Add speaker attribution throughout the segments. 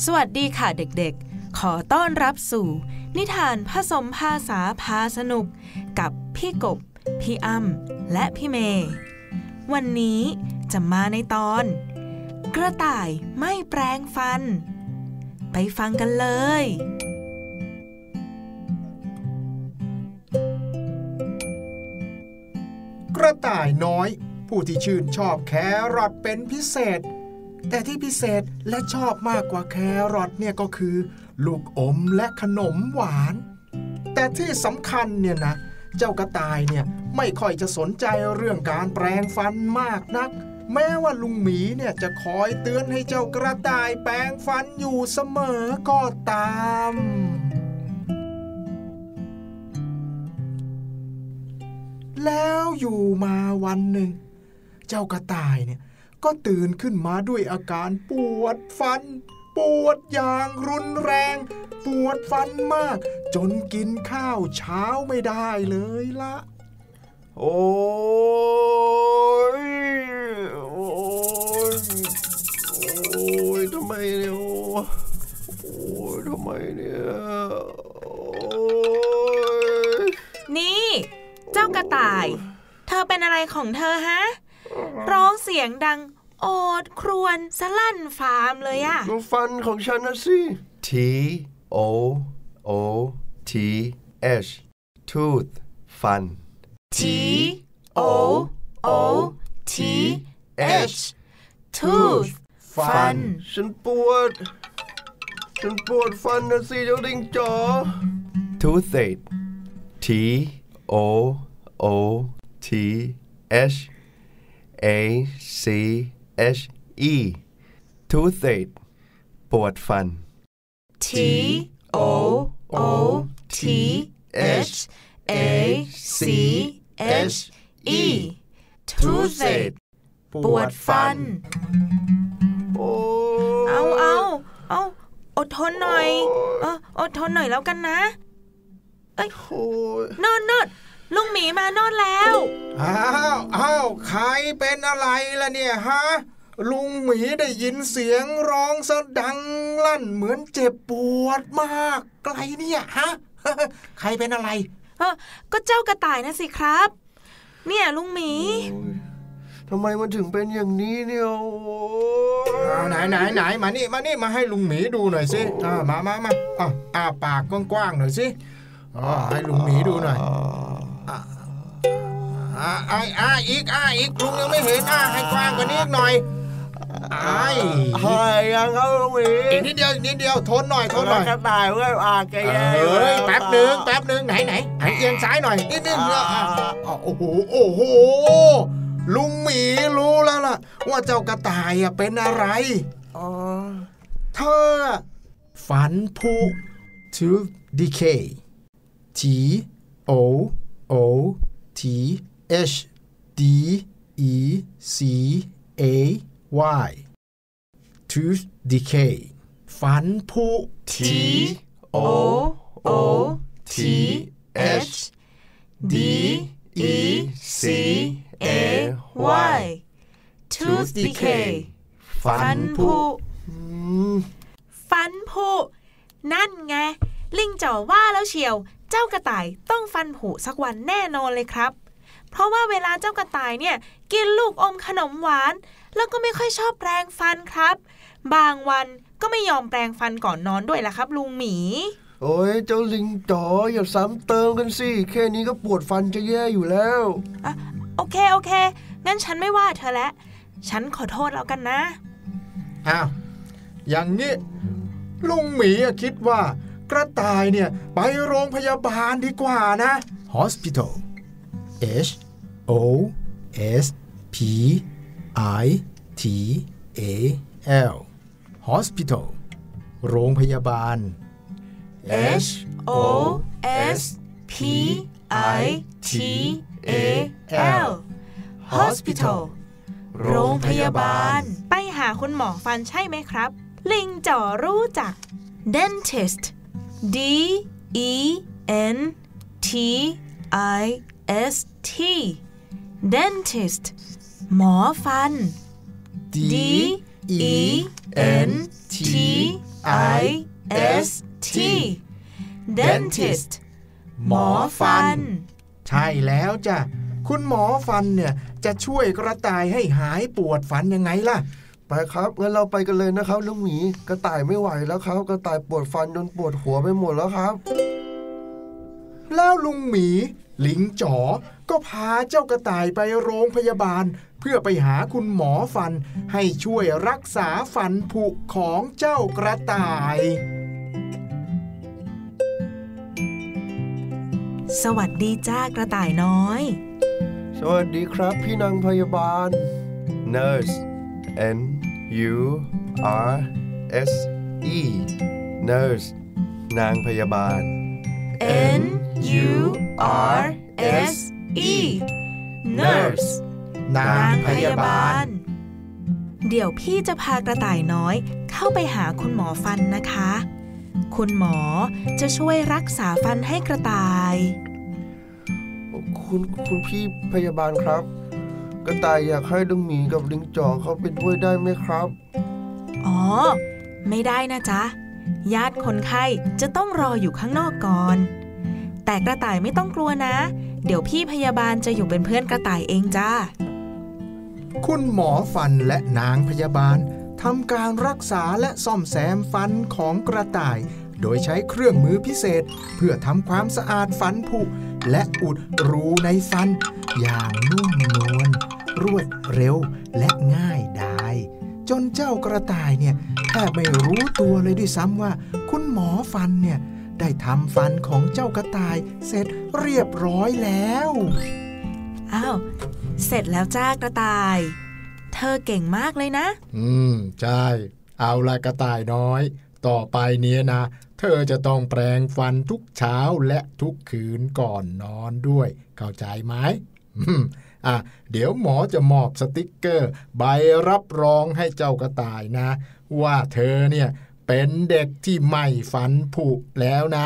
Speaker 1: สวัสดีค่ะเด็กๆขอต้อนรับสู่นิทานผสมภาษาพาสนุกกับพี่กบพี่อ้ำและพี่เมย์วันนี้จะมาในตอนกระต่ายไม่แปรงฟันไปฟังกันเลย
Speaker 2: กระต่ายน้อยผู้ที่ชื่นชอบแครอทเป็นพิเศษแต่ที่พิเศษและชอบมากกว่าแครอทเนี่ยก็คือลูกอมและขนมหวานแต่ที่สำคัญเนี่ยนะเจ้ากระต่ายเนี่ยไม่ค่อยจะสนใจเรื่องการแปรงฟันมากนักแม้ว่าลุงหมีเนี่ยจะคอยเตือนให้เจ้ากระต่ายแปรงฟันอยู่เสมอก็ตามแล้วอยู่มาวันหนึ่งเจ้ากระต่ายเนี่ยก็ตื่นขึ้นมาด้วยอาการปวดฟันปวดอย่างรุนแรงปวดฟันมากจนกินข้าวเช้าไม่ได้เลยละ
Speaker 3: โอ้ยทำไมเนี่ยโอ้ยทำไมเนี่ย
Speaker 1: นี่เจ้ากระต่ายเธอเป็นอะไรของเธอฮะร้องเสียงดังโอดครวญสลั่นฟาร์มเลยอะ
Speaker 3: ฟันของฉันนะสิ T O O T H tooth ฟัน
Speaker 1: T O O T H tooth ฟัน
Speaker 3: ฉันปวดฟันนะสิเจ้าลิงจ๋อ Toothache T O O T H A C H E Toothache ปวดฟัน
Speaker 1: T O O T H A C H E Toothache ปวดฟันเอาอดทนหน่อยอดทนหน่อยแล้วกันนะนอนลุงหมีมานอนแล้ว
Speaker 2: อ้าวใครเป็นอะไรล่ะเนี่ยฮะลุงหมีได้ยินเสียงร้องซะดังลั่นเหมือนเจ็บปวดมากไกลเนี่ยฮะ ใครเป็นอะไร
Speaker 1: ก็เจ้ากระต่ายนะสิครับเนี่ยลุงหมี
Speaker 3: ทำไมมันถึงเป็นอย่างนี้เนี่ย
Speaker 2: ไหนมานี่มาให้ลุงหมีดูหน่อยสิมาปากกว้างๆหน่อยสิให้ลุงหมีดูหน่อยอีกลุงยังไม่เห็นให้กว้างกว่านี้อีกหน่อย
Speaker 3: ยังเอาลุงหมี
Speaker 2: อีกนิดเดียวทนหน่อย
Speaker 3: กระต่ายเว้ยแก
Speaker 2: แป๊บนึงไหนให้เอียงซ้ายหน่อยนิดนึงโอ้โหลุงหมีรู้แล้วล่ะว่าเจ้ากระต่ายเป็นอะไรเธอฟันผุ tooth decay T O O T H D E C A Y tooth decay ฟันผุ
Speaker 1: T O O T H D E C A Y tooth decay ฟันผุนั่นไงลิงจ๋อว่าแล้วเชียวเจ้ากระต่ายต้องฟันผุสักวันแน่นอนเลยครับเพราะว่าเวลาเจ้ากระต่ายเนี่ยกินลูกอมขนมหวานแล้วก็ไม่ค่อยชอบแปรงฟันครับบางวันก็ไม่ยอมแปรงฟันก่อนนอนด้วยล่ะครับลุงหมี
Speaker 3: โอ้ยเจ้าลิงจ๋ออย่าซ้ำเติมกันสิแค่นี้ก็ปวดฟันจะแย่อยู่แล้ว
Speaker 1: โอเคงั้นฉันไม่ว่าเธอแล้วฉันขอโทษแล้วกันนะ
Speaker 2: อย่างนี้ลุงหมีคิดว่ากระต่ายเนี่ยไปโรงพยาบาลดีกว่านะ Hospital H O S P I T A L Hospital โรงพยาบาล
Speaker 1: H O S P I T A L Hospital โรงพยาบาลไปหาคุณหมอฟันใช่ไหมครับลิงจ๋อรู้จัก Dentist D E N T I S T Dentist หมอฟัน
Speaker 2: D E N T แล้วจ้ะคุณหมอฟันเนี่ยจะช่วยกระต่ายให้หายปวดฟันยังไงล่ะ
Speaker 3: ไปครับงั้นเราไปกันเลยนะครับลุงหมีกระต่ายไม่ไหวแล้วครับกระต่ายปวดฟันจนปวดหัวไปหมดแล้วครับ
Speaker 2: แล้วลุงหมีลิงจ๋อก็พาเจ้ากระต่ายไปโรงพยาบาลเพื่อไปหาคุณหมอฟันให้ช่วยรักษาฟันผุของเจ้ากระต่าย
Speaker 1: สวัสดีจ้ากระต่ายน้อย
Speaker 3: สวัสดีครับพี่นางพยาบาล Nurse N U R S E Nurse นางพยาบาล
Speaker 1: N U R S E Nurse
Speaker 2: นางพยาบาล
Speaker 1: เดี๋ยวพี่จะพากระต่ายน้อยเข้าไปหาคุณหมอฟันนะคะคุณหมอจะช่วยรักษาฟันให้กระต่าย
Speaker 3: คุณพี่พยาบาลครับกระต่ายอยากให้ลุงหมีกับลิงจ๋อเขาไปด้วยได้ไหมครับ
Speaker 1: อ๋อไม่ได้นะจ๊ะญาติคนไข้จะต้องรออยู่ข้างนอกก่อนแต่กระต่ายไม่ต้องกลัวนะเดี๋ยวพี่พยาบาลจะอยู่เป็นเพื่อนกระต่ายเองจ้า
Speaker 2: คุณหมอฟันและนางพยาบาลทำการรักษาและซ่อมแซมฟันของกระต่ายโดยใช้เครื่องมือพิเศษเพื่อทำความสะอาดฟันผุและอุดรูในฟันอย่างนุ่มนวลรวดเร็วและง่ายดายจนเจ้ากระต่ายเนี่ยแทบไม่รู้ตัวเลยด้วยซ้ำว่าคุณหมอฟันเนี่ยได้ทำฟันของเจ้ากระต่ายเสร็จเรียบร้อยแล้ว
Speaker 1: อ้าวเสร็จแล้วจ้ากระต่ายเธอเก่งมากเลยนะ
Speaker 2: ใช่เอาละกระต่ายน้อยต่อไปเนี้ยนะเธอจะต้องแปรงฟันทุกเช้าและทุกคืนก่อนนอนด้วยเข้าใจไหมเดี๋ยวหมอจะมอบสติ๊กเกอร์ใบรับรองให้เจ้ากระต่ายนะว่าเธอเนี่ยเป็นเด็กที่ไม่ฟันผุแล้วนะ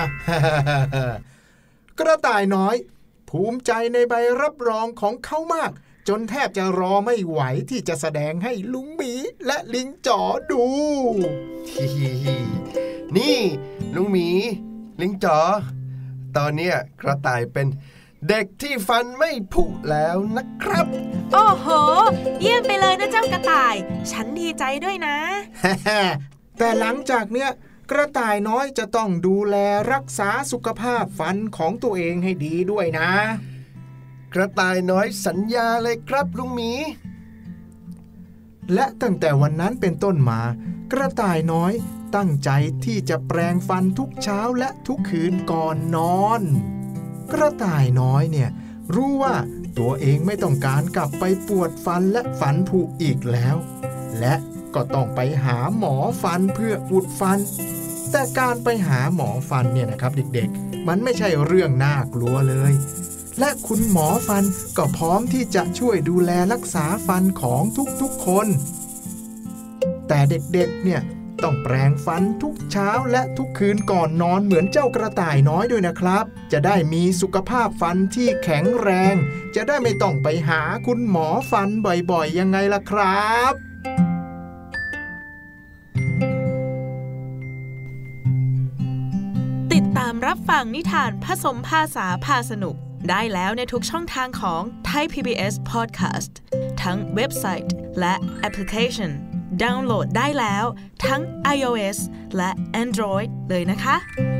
Speaker 2: กระต่ายน้อยภูมิใจในใบรับรองของเขามากจนแทบจะรอไม่ไหวที่จะแสดงให้ลุงหมีและลิงจ๋อดู
Speaker 3: นี่ลุงหมีลิงจ๋อตอนนี้กระต่ายเป็นเด็กที่ฟันไม่ผุแล้วนะครับ
Speaker 1: โอ้โหเยี่ยมไปเลยนะเจ้ากระต่ายฉันดีใจด้วยนะ
Speaker 2: แต่หลังจากเนี้ยกระต่ายน้อยจะต้องดูแลรักษาสุขภาพฟันของตัวเองให้ดีด้วยนะ
Speaker 3: กระต่ายน้อยสัญญาเลยครับลุงหมี
Speaker 2: และตั้งแต่วันนั้นเป็นต้นมากระต่ายน้อยตั้งใจที่จะแปรงฟันทุกเช้าและทุกคืนก่อนนอนกระต่ายน้อยเนี่ยรู้ว่าตัวเองไม่ต้องการกลับไปปวดฟันและฟันผุอีกแล้วและก็ต้องไปหาหมอฟันเพื่ออุดฟันแต่การไปหาหมอฟันเนี่ยนะครับเด็กๆมันไม่ใช่เรื่องน่ากลัวเลยและคุณหมอฟันก็พร้อมที่จะช่วยดูแลรักษาฟันของทุกๆคนแต่เด็กๆเนี่ยต้องแปรงฟันทุกเช้าและทุกคืนก่อนนอนเหมือนเจ้ากระต่ายน้อยด้วยนะครับจะได้มีสุขภาพฟันที่แข็งแรงจะได้ไม่ต้องไปหาคุณหมอฟันบ่อยๆยังไงล่ะครับ
Speaker 1: ติดตามรับฟังนิทานผสมภาษาพาสนุกได้แล้วในทุกช่องทางของ Thai PBS Podcast ทั้งเว็บไซต์และแอปพลิเคชันดาวน์โหลดได้แล้วทั้ง iOS และ Android เลยนะคะ